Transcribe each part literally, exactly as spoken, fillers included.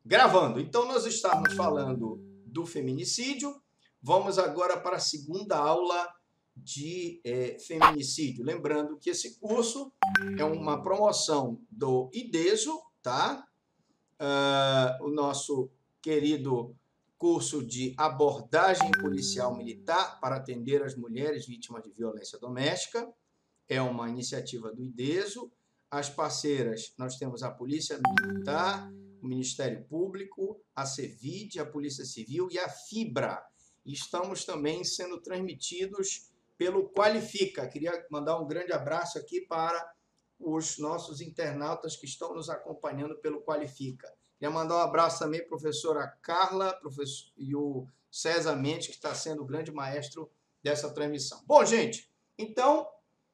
Gravando. Então, nós estamos falando do feminicídio. Vamos agora para a segunda aula de é, feminicídio. Lembrando que esse curso é uma promoção do IDESO, tá? Uh, o nosso querido curso de abordagem policial militar para atender as mulheres vítimas de violência doméstica. É uma iniciativa do IDESO. As parceiras, nós temos a Polícia Militar, o Ministério Público, a CEVID, a Polícia Civil e a FIBRA. Estamos também sendo transmitidos pelo Qualifica. Queria mandar um grande abraço aqui para os nossos internautas que estão nos acompanhando pelo Qualifica. Queria mandar um abraço também para a professora Carla professor, e o César Mendes, que está sendo o grande maestro dessa transmissão. Bom, gente, então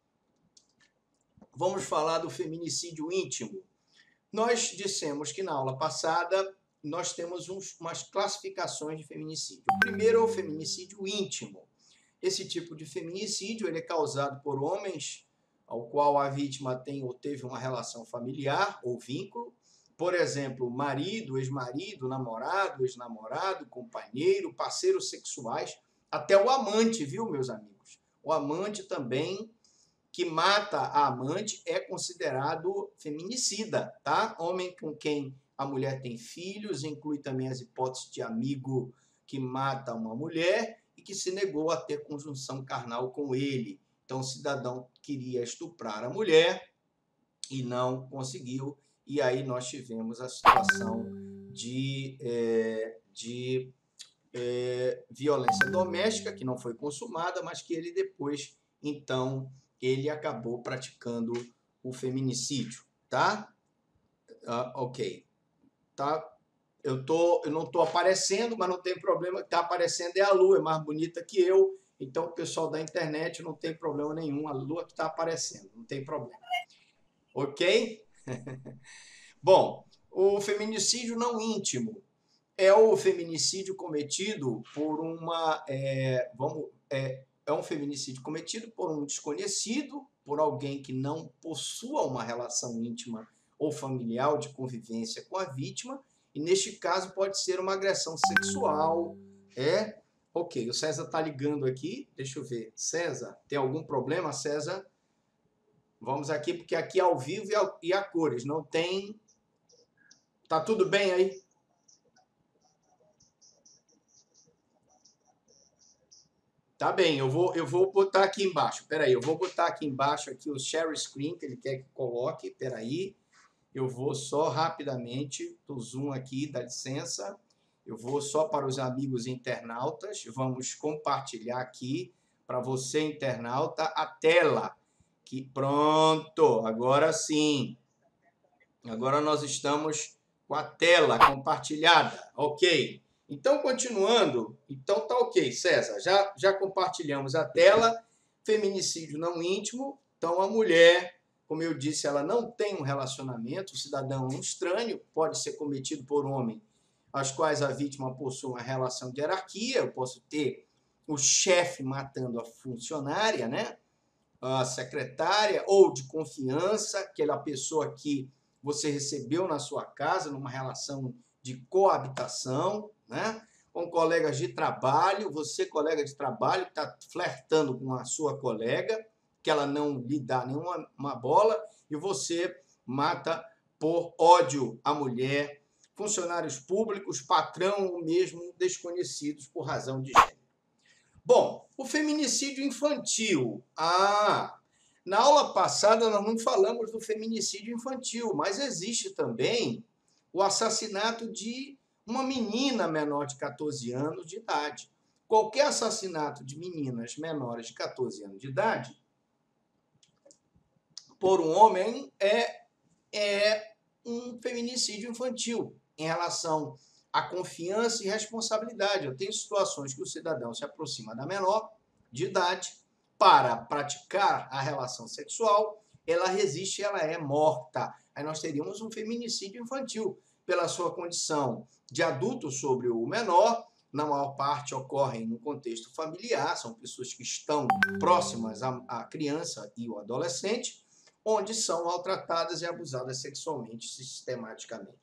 vamos falar do feminicídio íntimo. Nós dissemos que na aula passada nós temos uns, umas classificações de feminicídio. O primeiro é o feminicídio íntimo. Esse tipo de feminicídio ele é causado por homens ao qual a vítima tem ou teve uma relação familiar ou vínculo. Por exemplo, marido, ex-marido, namorado, ex-namorado, companheiro, parceiros sexuais, até o amante, viu, meus amigos? O amante também que mata a amante é considerado feminicida, tá? Homem com quem a mulher tem filhos, inclui também as hipóteses de amigo que mata uma mulher e que se negou a ter conjunção carnal com ele. Então, o cidadão queria estuprar a mulher e não conseguiu, e aí nós tivemos a situação de, é, de é, violência doméstica, que não foi consumada, mas que ele depois, então, ele acabou praticando o feminicídio, tá? Ah, ok. Tá? Eu, tô, eu não estou aparecendo, mas não tem problema. Está aparecendo é a Lua, é mais bonita que eu. Então, o pessoal da internet não tem problema nenhum. A Lua que está aparecendo, não tem problema. Ok? Bom, o feminicídio não íntimo é o feminicídio cometido por uma... É, vamos, é, é um feminicídio cometido por um desconhecido, por alguém que não possua uma relação íntima ou familiar de convivência com a vítima, e neste caso pode ser uma agressão sexual. É, ok, o César está ligando aqui, deixa eu ver. César, tem algum problema, César? Vamos aqui, porque aqui é ao vivo e a, e a cores, não tem... Tá tudo bem aí? Tá bem, eu vou, eu vou botar aqui embaixo. Peraí, eu vou botar aqui embaixo aqui o share screen que ele quer que coloque. Peraí, eu vou só rapidamente, do zoom aqui, dá licença. Eu vou só para os amigos internautas. Vamos compartilhar aqui para você, internauta, a tela. Que pronto, agora sim. Agora nós estamos com a tela compartilhada. Ok. Então, continuando, então tá ok, César, já, já compartilhamos a tela, feminicídio não íntimo, então a mulher, como eu disse, ela não tem um relacionamento, o cidadão é um estranho, pode ser cometido por homem, as quais a vítima possui uma relação de hierarquia, eu posso ter o chefe matando a funcionária, né? A secretária, ou de confiança, aquela pessoa que você recebeu na sua casa, numa relação de coabitação, né? Com colegas de trabalho, você, colega de trabalho, está flertando com a sua colega, que ela não lhe dá nenhuma uma bola, e você mata por ódio a mulher, funcionários públicos, patrão ou mesmo desconhecidos por razão de gênero. Bom, o feminicídio infantil. Ah, na aula passada nós não falamos do feminicídio infantil, mas existe também o assassinato de uma menina menor de catorze anos de idade. Qualquer assassinato de meninas menores de catorze anos de idade por um homem é, é um feminicídio infantil em relação à confiança e responsabilidade. Eu tenho situações que o cidadão se aproxima da menor de idade para praticar a relação sexual, ela resiste e ela é morta. Aí nós teríamos um feminicídio infantil pela sua condição de adulto sobre o menor, na maior parte ocorrem no contexto familiar, são pessoas que estão próximas à criança e o adolescente, onde são maltratadas e abusadas sexualmente, sistematicamente.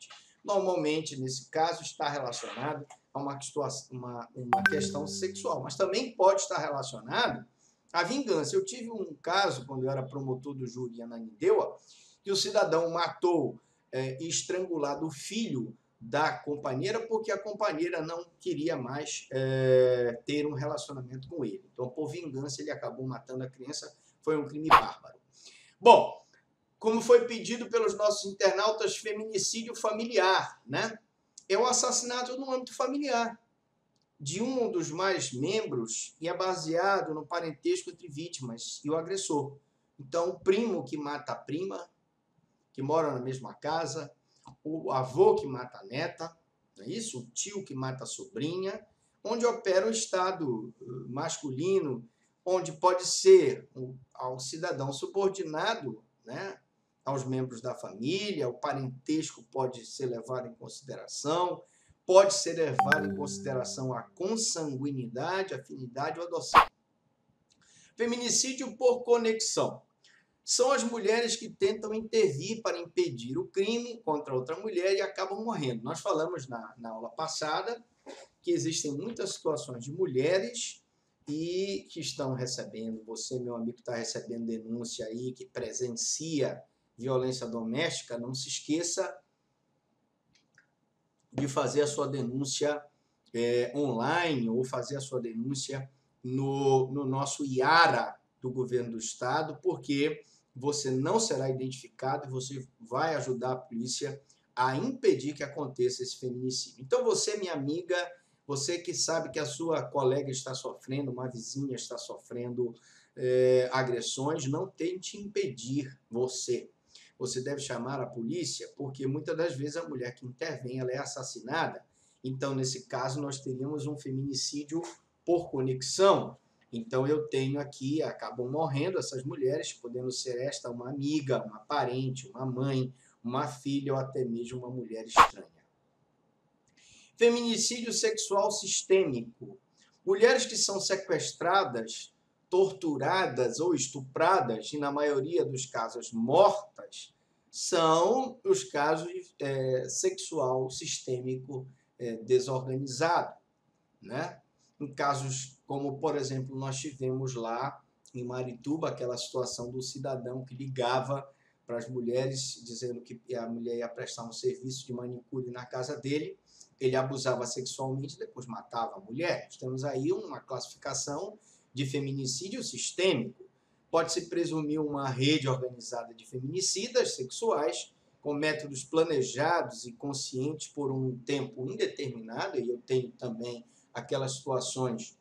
Normalmente, nesse caso, está relacionado a uma, situação, uma, uma questão sexual, mas também pode estar relacionado à vingança. Eu tive um caso, quando eu era promotor do júri em Ananindeua, que o cidadão matou é, e estrangulado o filho da companheira porque a companheira não queria mais é, ter um relacionamento com ele. Então, por vingança, ele acabou matando a criança. Foi um crime bárbaro. Bom, como foi pedido pelos nossos internautas, feminicídio familiar, né? É o assassinato no âmbito familiar de um dos mais membros e é baseado no parentesco entre vítimas e o agressor. Então, o primo que mata a prima, que mora na mesma casa, o avô que mata a neta, não é isso? O tio que mata a sobrinha, onde opera o Estado masculino, onde pode ser ao cidadão subordinado, né, aos membros da família, o parentesco pode ser levado em consideração, pode ser levado em consideração a consanguinidade, afinidade ou adoção. Feminicídio por conexão. São as mulheres que tentam intervir para impedir o crime contra outra mulher e acabam morrendo. Nós falamos na, na aula passada que existem muitas situações de mulheres e que estão recebendo, você, meu amigo, está recebendo denúncia aí, que presencia violência doméstica, não se esqueça de fazer a sua denúncia é, online ou fazer a sua denúncia no, no nosso IARA do governo do estado, porque você não será identificado e você vai ajudar a polícia a impedir que aconteça esse feminicídio. Então você, minha amiga, você que sabe que a sua colega está sofrendo, uma vizinha está sofrendo é, agressões, não tente impedir você. Você deve chamar a polícia, porque muitas das vezes a mulher que intervém, ela é assassinada. Então, nesse caso, nós teríamos um feminicídio por conexão. Então, eu tenho aqui, acabam morrendo essas mulheres, podendo ser esta uma amiga, uma parente, uma mãe, uma filha ou até mesmo uma mulher estranha. Feminicídio sexual sistêmico. Mulheres que são sequestradas, torturadas ou estupradas, e na maioria dos casos mortas, são os casos de é, sexual sistêmico é, desorganizado, né? Em casos como, por exemplo, nós tivemos lá em Marituba aquela situação do cidadão que ligava para as mulheres dizendo que a mulher ia prestar um serviço de manicure na casa dele, ele abusava sexualmente e depois matava a mulher. Nós temos aí uma classificação de feminicídio sistêmico. Pode-se presumir uma rede organizada de feminicidas sexuais com métodos planejados e conscientes por um tempo indeterminado, e eu tenho também aquelas situações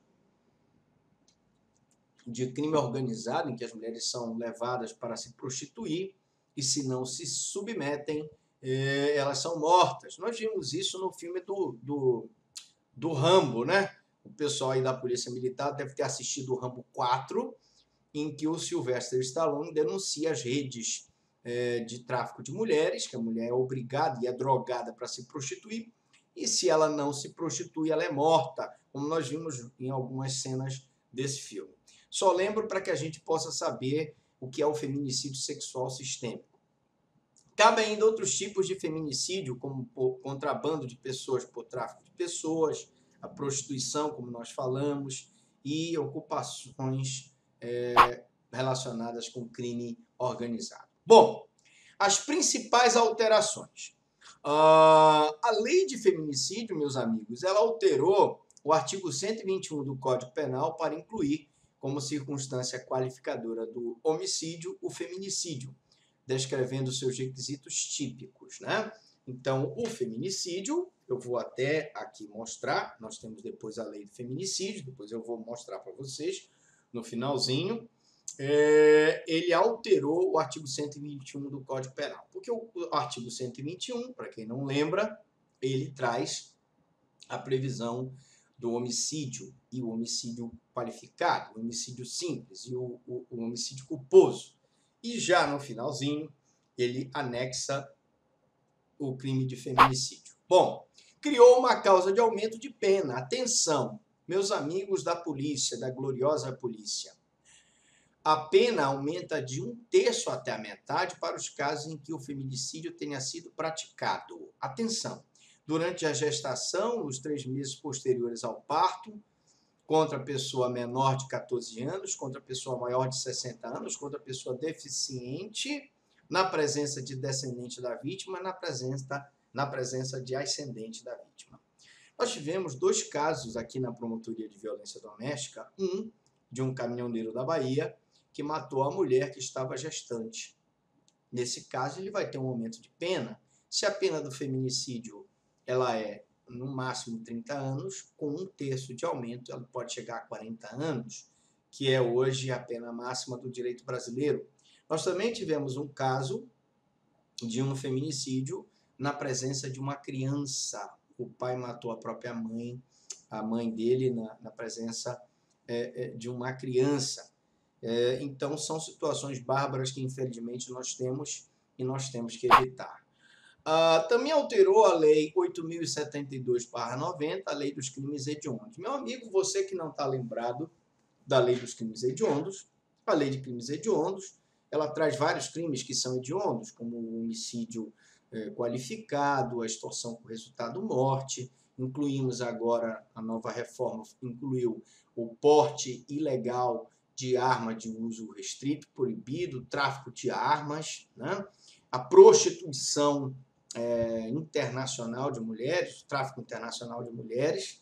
de crime organizado em que as mulheres são levadas para se prostituir e se não se submetem, eh, elas são mortas. Nós vimos isso no filme do, do, do Rambo, né? O pessoal aí da Polícia Militar deve ter assistido o Rambo quatro, em que o Sylvester Stallone denuncia as redes eh, de tráfico de mulheres, que a mulher é obrigada e é drogada para se prostituir, e se ela não se prostitui, ela é morta, como nós vimos em algumas cenas desse filme. Só lembro para que a gente possa saber o que é o feminicídio sexual sistêmico. Cabe ainda outros tipos de feminicídio, como o contrabando de pessoas por tráfico de pessoas, a prostituição, como nós falamos, e ocupações é, relacionadas com crime organizado. Bom, as principais alterações. Uh, a lei de feminicídio, meus amigos, ela alterou o artigo cento e vinte e um do Código Penal para incluir como circunstância qualificadora do homicídio o feminicídio, descrevendo seus requisitos típicos, né? Então, o feminicídio, eu vou até aqui mostrar, nós temos depois a lei do feminicídio, depois eu vou mostrar para vocês no finalzinho. É, ele alterou o artigo cento e vinte e um do Código Penal. Porque o, o artigo cento e vinte e um, para quem não lembra, ele traz a previsão do homicídio e o homicídio qualificado, o homicídio simples e o, o, o homicídio culposo. E já no finalzinho, ele anexa o crime de feminicídio. Bom, criou uma causa de aumento de pena. Atenção, meus amigos da polícia, da gloriosa polícia. a pena aumenta de um terço até a metade para os casos em que o feminicídio tenha sido praticado. Atenção! Durante a gestação, nos três meses posteriores ao parto, contra a pessoa menor de quatorze anos, contra a pessoa maior de sessenta anos, contra a pessoa deficiente, na presença de descendente da vítima, na presença, na presença de ascendente da vítima. Nós tivemos dois casos aqui na Promotoria de Violência Doméstica, um de um caminhoneiro da Bahia, que matou a mulher que estava gestante. Nesse caso, ele vai ter um aumento de pena. Se a pena do feminicídio ela é, no máximo, trinta anos, com um terço de aumento, ela pode chegar a quarenta anos, que é hoje a pena máxima do direito brasileiro. Nós também tivemos um caso de um feminicídio na presença de uma criança. O pai matou a própria mãe, a mãe dele, na, na presença é, é, de uma criança. É, então, são situações bárbaras que, infelizmente, nós temos e nós temos que evitar. Ah, também alterou a Lei oito mil e setenta e dois barra noventa, a Lei dos Crimes Hediondos. Meu amigo, você que não está lembrado da Lei dos Crimes Hediondos, a Lei de Crimes Hediondos, ela traz vários crimes que são hediondos, como o homicídio eh, qualificado, a extorsão com resultado morte. Incluímos agora, a nova reforma incluiu o porte ilegal de arma de uso restrito, proibido, o tráfico de armas, né? A prostituição é, internacional de mulheres, o tráfico internacional de mulheres,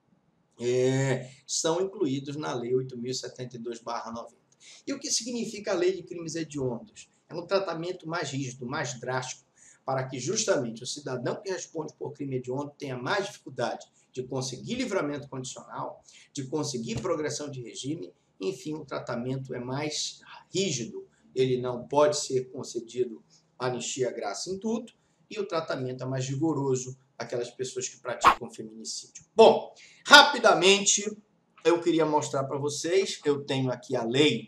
é, são incluídos na Lei oito mil e setenta e dois barra noventa. E o que significa a Lei de Crimes Hediondos? É um tratamento mais rígido, mais drástico, para que justamente o cidadão que responde por crime hediondo tenha mais dificuldade de conseguir livramento condicional, de conseguir progressão de regime. Enfim, o tratamento é mais rígido, ele não pode ser concedido anistia, graça, indulto, e o tratamento é mais rigoroso àquelas pessoas que praticam feminicídio. Bom, rapidamente, eu queria mostrar para vocês, eu tenho aqui a lei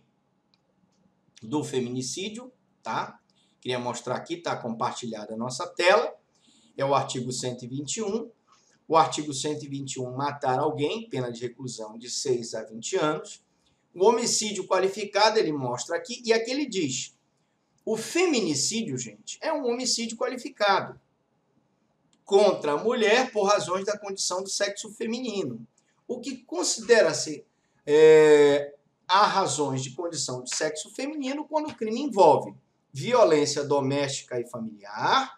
do feminicídio, tá? Queria mostrar aqui, tá compartilhada a nossa tela, é o artigo cento e vinte e um. O artigo cento e vinte e um, matar alguém, pena de reclusão de seis a vinte anos. O homicídio qualificado, ele mostra aqui, e aqui ele diz, o feminicídio, gente, é um homicídio qualificado contra a mulher por razões da condição do sexo feminino. O que considera-se é, há razões de condição de sexo feminino quando o crime envolve violência doméstica e familiar,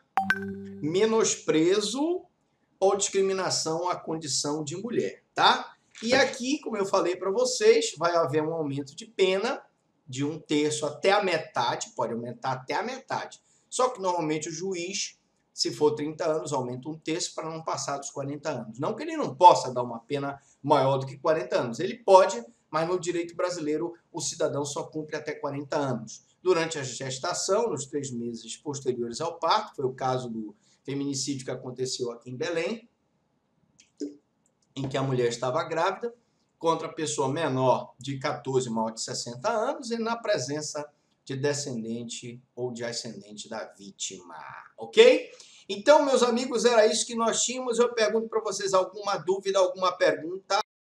menosprezo ou discriminação à condição de mulher, tá? E aqui, como eu falei para vocês, vai haver um aumento de pena de um terço até a metade, pode aumentar até a metade. Só que normalmente o juiz, se for trinta anos, aumenta um terço para não passar dos quarenta anos. Não que ele não possa dar uma pena maior do que quarenta anos. Ele pode, mas no direito brasileiro o cidadão só cumpre até quarenta anos. Durante a gestação, nos três meses posteriores ao parto, foi o caso do feminicídio que aconteceu aqui em Belém, em que a mulher estava grávida, contra a pessoa menor de quatorze, maior de sessenta anos, e na presença de descendente ou de ascendente da vítima, ok? Então, meus amigos, era isso que nós tínhamos. Eu pergunto para vocês alguma dúvida, alguma pergunta?